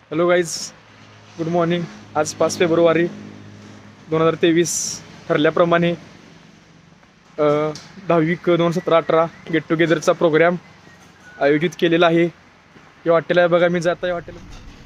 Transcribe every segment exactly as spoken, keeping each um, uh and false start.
Hello guys, good morning. आज पाच February दोन हजार तेवीस ठरल्याप्रमाणे दहावी क दोन सतरा अठरा गेट टुगेदरचा प्रोग्राम आयोजित केलेला आहे. या हॉटेल बघा, मी जात आहे हॉटेल.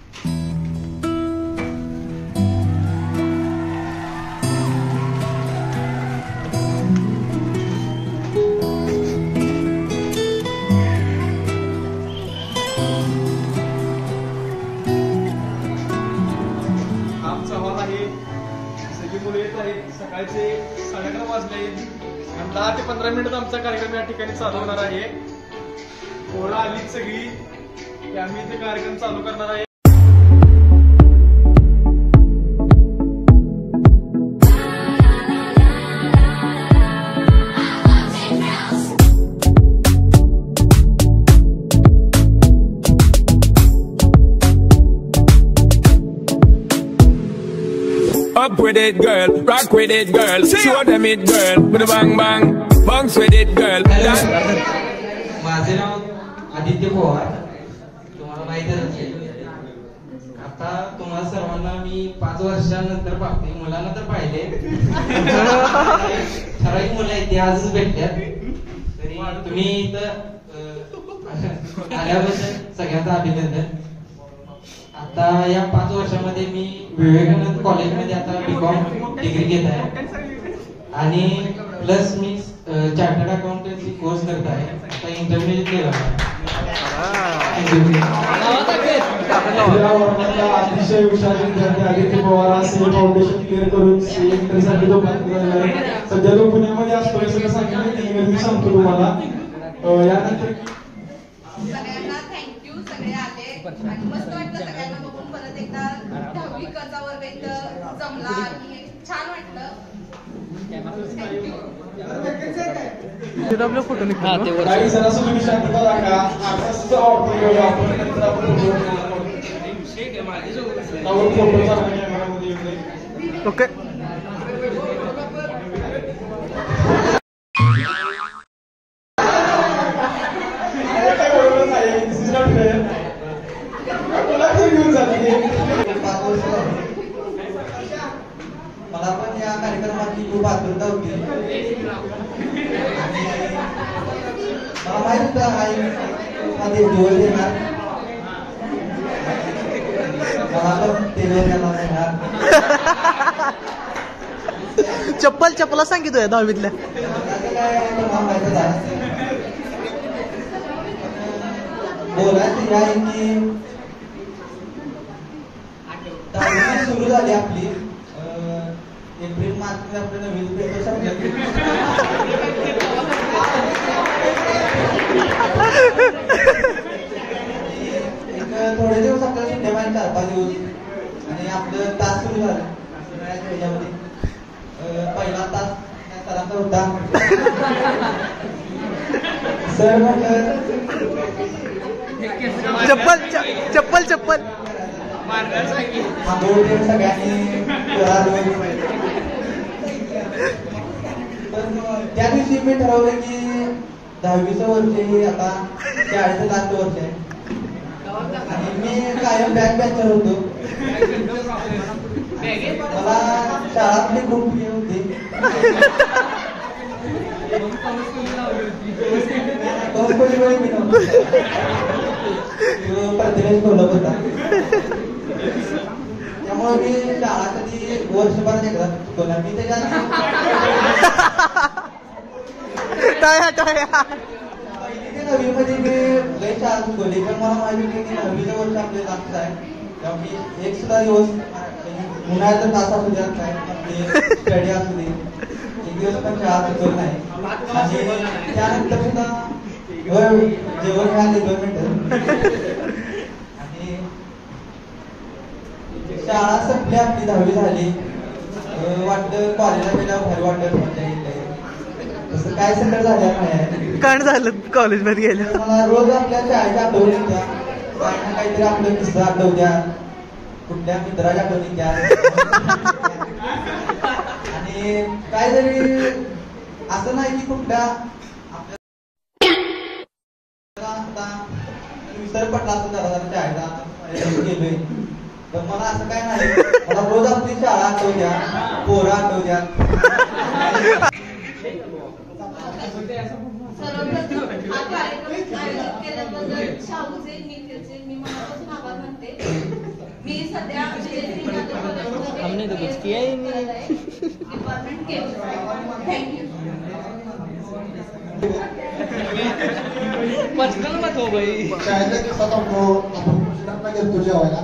आमचा हॉल आहे, सगळी मुलं येत आहेत. सकाळचे साडे अकरा वाजले आणि दहा ते पंधरा मिनिटात आमचा कार्यक्रम या ठिकाणी चालू होणार आहे. पोरं आली सगळी की आम्ही इथे कार्यक्रम चालू करणार आहे. Up with it, girl. Rock with it, girl. Show them it, girl. With a bang bang. Bounce with it, girl. माझे नाव आदित्य पवार, तुम्हाला माहितच असेल. आता तुम्हाला सर्वांना मी पाच वर्षानंतर पाहते. मुलांना तर पाहिले, ठराविक मुलं आहेत ते आजच भेटल्यात. तरी तुम्ही इथं आल्याबद्दल सगळ्यांचं अभिनंदन. आता या पाच वर्षामध्ये मी विवेकानंद कॉलेजमध्ये आता बी कॉम डिग्री घेत आहे आणि प्लस मी चार्टर्ड अकाउंटन्सी कोर्स करत आहे. आता इंटरमिजिएट लेवल अतिशय हुशार विद्यार्थी Aditya Pawar CA foundation clear करून सीए इंटरसाठी तो पात्र आहे. सध्या तो पुण्यामध्ये असतो सगळं सांगितलं मी सांगतो तुम्हाला. यानंतर सगळ्यांना थँक्यू, सगळे आले आणि मस्त वाटलं सगळ्यांना बघून. परत एकदा दहावी कचा वर्ग इथं जमला आणि छान वाटलं. काही जरासं तुम्ही शांतता राखा. आकाशचा ऑर्डर घेऊया आपण, नंतर आपण फोटो चालू कॅमेरामध्ये. ओके, मला पण या कार्यक्रमाची खूप आतुरता होती आणि मला माहित होतं हा दिवस येणार. मला पण ते येणार. चप्पल चप्पला सांगितलं दहावीतल्या बोलायचं हे आहे की दहावी सुरू झाली आपली. एप्रिल मार्च मध्ये आपलं नवीन पेपर संपलं. एक थोडे दिवस आपल्याला सुट्ट्या माहिती, चार पाच दिवस, आणि आपलं तास सुरू झालं ह्याच्यामध्ये. पहिला तास सरांचा होता. सर म्हटलं चप्पल चप्पल चप्पल सगळ्यांनी. त्या दिवशी मी ठरवलं की दहावीचं वर्ष हे आता शाळेचं लास्ट वर्ष आहे आणि मी कायम बॅक बॅचर होतो. मला शाळातली खूप प्रिय होती. प्रतिवेश बोलत होता, त्यामुळे मी शाळा कधी वर्षभरात एकदा चुकवला. मी त्याच्या पहिली ते नववी मध्ये मी लई शाळा चुकवली, पण मला माहिती होती की नववीचं वर्ष आपले लागत आहे. तेव्हा मी एक सुद्धा दिवस उन्हाळ्याचा तास असू द्या, काय आपले स्टडी असू दे, एक दिवस पण शाळा चुकवली नाही. आणि त्यानंतर सुद्धा जेवण मिळाले दोन मिनिटं आणि शाळा संपली, आपली दहावी झाली. वाटलं कॉलेजला गेल्यावर भारी वाटत मजा येईल. तसं काय सगळं झालं नाही. काय झालं कॉलेजमध्ये गेलं. मला रोज आपल्या शाळेच्या आठवणी होत्या, काही ना काहीतरी आपलं किस्सा आठवत्या, कुठल्या मित्राच्या आठवणी त्या. आणि काय जरी असं नाही की कुठल्या आपल्या विसर पडला असं जरा जरा शाळेचा गेलोय. तर मला असं काय नाही, मला रोज आपली शाळा आठवत्या, पोरं आठवत्या. सर्वप्रथम हा कार्यक्रम आयोजित केल्याबद्दल शाहूचे निखिलचे मी मनापासून आभार मानते. मी सध्या डिपार्टमेंट केमिस्ट्री. थँक्यू. पर्सनल मत हो भाई. शाळेच्या दिवसात आपण पोषणाला गेलतो जेवायला.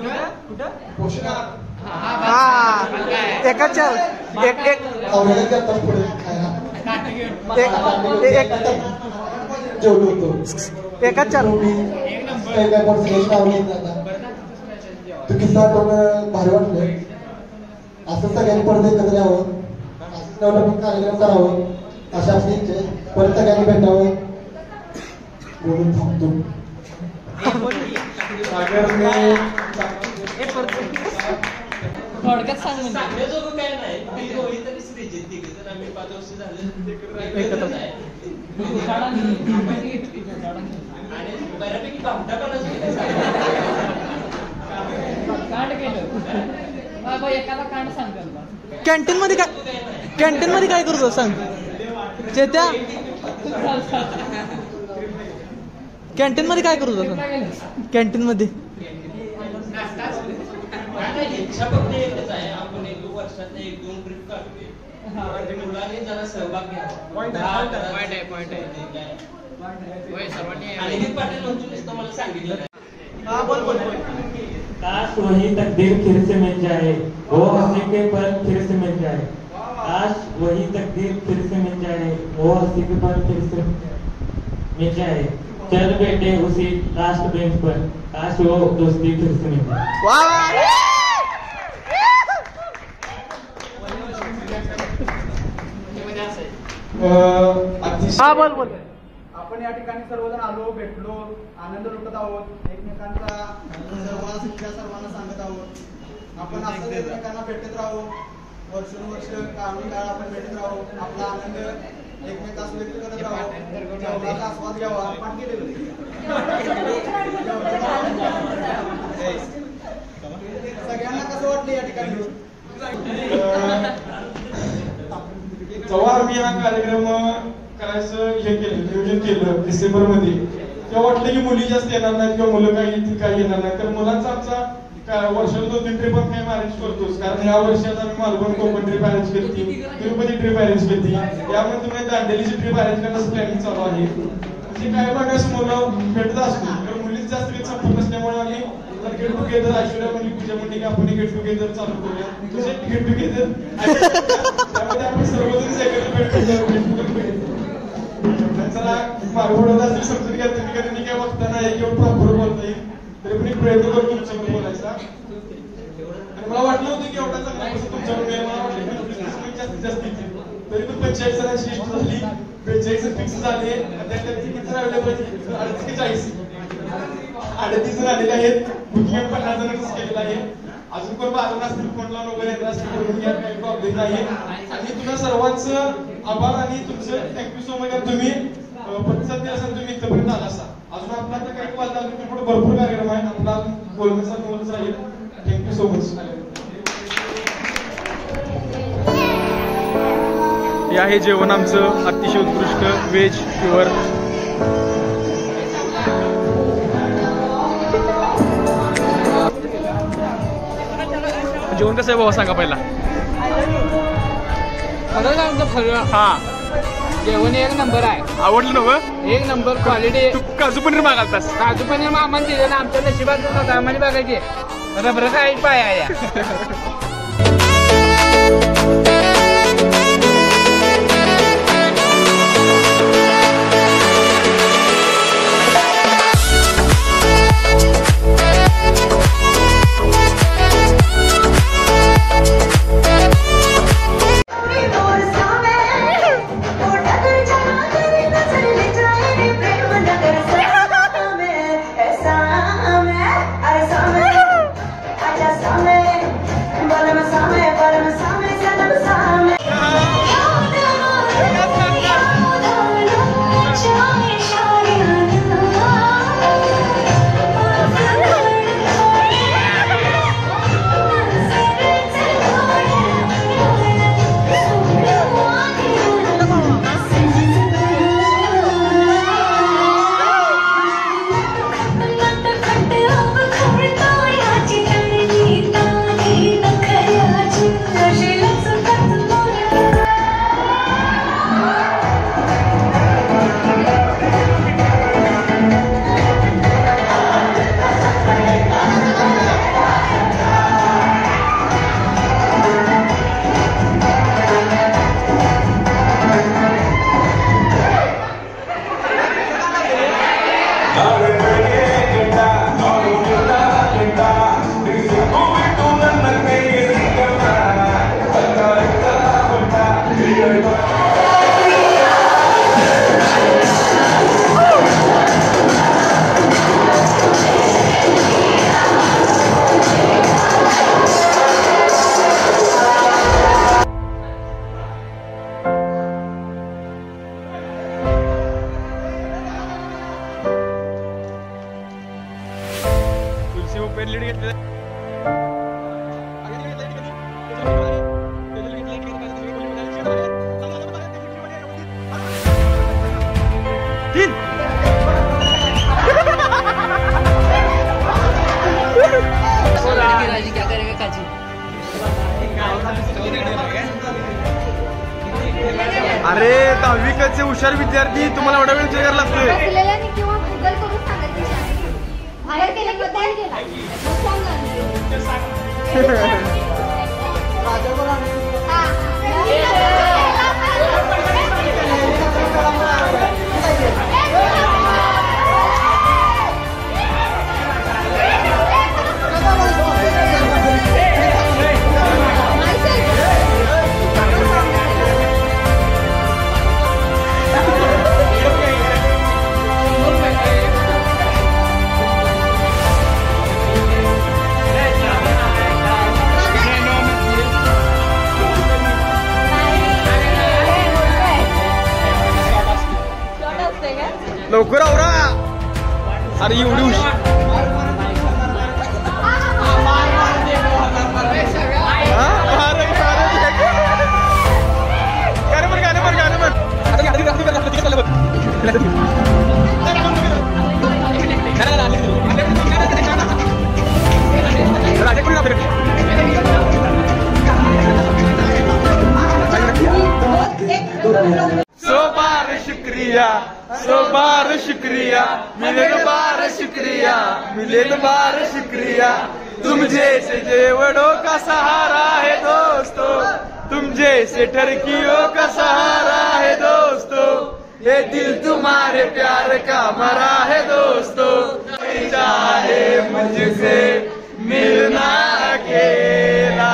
हा एकाच्या एक एक आवडीला गेलतो पुढे खायला. एक एक जेवलो होतो. एकाच चार मी काही काय पर्सेंटेज लावले आता तू किस्सा आठवणं भारी वाटलं. असं सगळ्यांनी परत एकत्र यावं, असं डेव्हलपमेंट कार्यक्रम करावं अशा आपली इच्छा आहे. परत सगळ्यांनी भेटावं बोलून थांबतो. थोडक्यात सांग म्हणजे सांगण्याजोगं काय नाही. मी रोहित आणि श्रीजित तिघे जण आम्ही पाच वर्ष झाले एकत्रच आहे. आणि बऱ्यापैकी भामटापणाच केलं. कांड केलं बाबा, एखादा कांड सांग. कॅन्टीन मध्ये काय कॅन्टीन मध्ये काय करतो सांग चेत्या. कॅन्टीन मध्ये काय करतो सांग. कॅन्टीन मध्ये इच्छा फक्त एकच आहे, आपण एक वर्षात एक दोन ट्रिप काढतोय. मुलांनी जरा सहभाग घ्यावा. आणि हे पाटील मंचुरीच तुम्हाला सांगितलं नाही. काश वही तकदीर फिर से मिल जाए, वो हंसी के पल फिर से मिल जाए. काश वही तकदीर फिर से मिल जाए, वो हंसी के पल फिर से मिल जाए. चल बेटे उसी लास्ट बेंच पर, काश वो दोस्ती फिर से मिल जाए. हा बोल बोल. आपण या ठिकाणी सर्वजण आलो, भेटलो, आनंद लुटत आहोत, एकमेकांचा सहवास इथल्या सर्वांना सांगत आहोत. आपण असं एकमेकांना भेटत राहू, वर्षानुवर्ष कामी काळ आपण भेटत राहू, आपला आनंद एकमेकास व्यक्त करत राहू, जेवणाचा आस्वाद घ्यावा. आपण केलेलं सगळ्यांना कसं वाटलं या ठिकाणी? जेव्हा आम्ही हा कार्यक्रम करायचं हे केलं, नियोजन केलं डिसेंबर मध्ये, तेव्हा वाटलं की मुली जास्त येणार नाहीत किंवा मुलं काही येतील काही येणार नाही. तर मुलांचा आमचा वर्षाला दोन तीन ट्रिप आम्ही अरेंज करतोच. कारण या वर्षात आम्ही मालवण कोकण ट्रिप अरेंज केली, तिरुपती ट्रिप अरेंज केली, यामध्ये तुम्ही दांडेलीची ट्रिप अरेंज करण्याचं प्लॅनिंग चालू आहे. म्हणजे काय बघायचं मुलं भेटत असतो, तर मुलीच जास्त काही संपर्क नसल्यामुळे आम्ही गेट टुगेदर ऐश्वर्या म्हणजे पूजा म्हणजे की आपण गेट टुगेदर चालू करूया. म्हणजे गेट टुगेदर त्यामध्ये आपण सर्वजण एकत्र भेटतो. जरा मागवडत असेल समजून घ्या तुम्ही, कधी काय बघता नाही किंवा प्रॉपर बोलता येईल तरी पण एक प्रयत्न करतो तुमच्याकडे बोलायचा. आणि मला वाटलं होतं की एवढा चांगला कसं तुमच्याकडे, मला वाटलं की जास्तीत जास्त येतील. तरी पण पंचेचाळीस जणांची लिस्ट झाली, बेचाळीस फिक्स झाले. त्याच्यात किती जण अवेलेबल अडतीस की चाळीस अडतीस जण आलेले आहेत. बुकिंग पन्नास जणांच केलेलं आहे. अजून कोण बाजून असतील, फोनला वगैरे येत असतील, काही प्रॉब्लेम नाही. आणि तुम्हाला सर्वांचं आभार आणि तुमचं थँक्यू सो मच. तुम्ही प्रतिसाद दिला असाल, तुम्ही इथपर्यंत आला असा. अजून आपला आता काही वाजता अजून पुढे भरपूर कार्यक्रम आहे, आपला बोलण्याचा मोलच राहील. Thank you so much. हे आहे जेवण आमचं अतिशय उत्कृष्ट व्हेज प्युअर. जेवण कसं आहे बाबा सांगा पहिला. खरं सांगतो खरं, हा जेवण एक नंबर आहे. आवडलं नव? एक नंबर क्वालिटी. तू काजू पनीर मागालतास? काजू पनीर मामाने दिले ना, आमच्या नशिबात आम्हाला बघायचे रबर काय पाय या. लीड घेतलं तीन क्या करेगा काजी अरे दहावीकडचे हुशार विद्यार्थी तुम्हाला एवढा वेळ क्लिअर लागतोय किंवा गुगल करून सांगायची बाहेर केलं की बंद लवकर आवरा अरे एवढी हुशार गाणं म्हण गाणं म्हण गाणं म्हण आता गाडी रात्री रात्री तिकडे चाललं सो बार शुक्रिया सो बार शुक्रिया मिले बार शुक्रिया मिले बार शुक्रिया तुम जैसे जेवड़ों का सहारा है दोस्तों तुम जैसे टर्कियों का सहारा है दोस्तों ये दिल तुम्हारे प्यार का मरा है दोस्तों चाहे मुझसे मिलना अकेला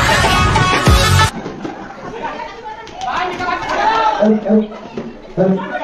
Thank you.